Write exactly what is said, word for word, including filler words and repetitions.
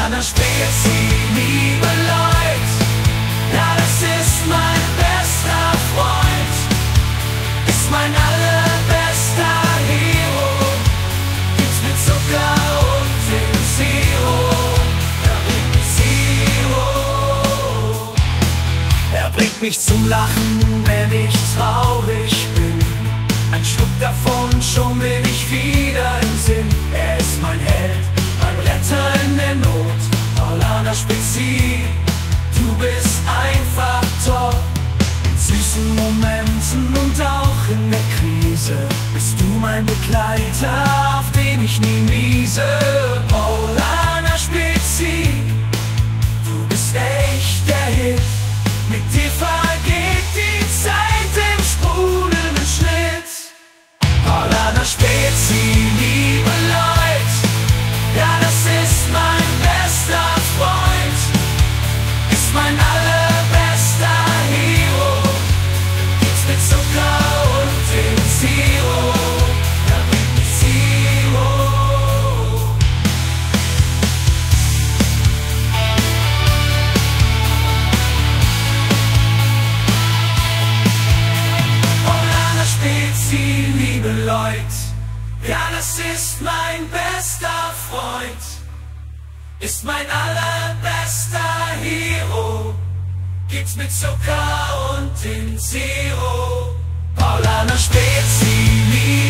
Paulaner Spezi, liebe Leute, ja, das ist mein bester Freund, ist mein allerbester Hero, gibt's mit Zucker und dem Zero, er bringt mich Zero. Er bringt mich zum Lachen, wenn ich traurig bin, ein Schluck davon, schon bin ich wieder im Sinn. Er ist mein Held, mein Retter in der Not, Paulaner Spezi, du bist einfach top. In süßen Momenten und auch in der Krise bist du mein Begleiter, auf den ich nie miese. Paulaner Spezi, du bist echt der Hit, mit dir vergeht die Zeit im sprudelnden Schnitt. Paulaner Spezi, liebe Leute, ja, das ist mein bester Freund, ist mein allerbester Hero, gibt's mit Zucker und dem Zero, er bringt mich Zero. Paulaner Spezi, liebe Leute, ja, das ist mein bester Freund, ist mein allerbester Hero, gibt's mit Zucker und dem Zero. Paulaner Spezi, liebe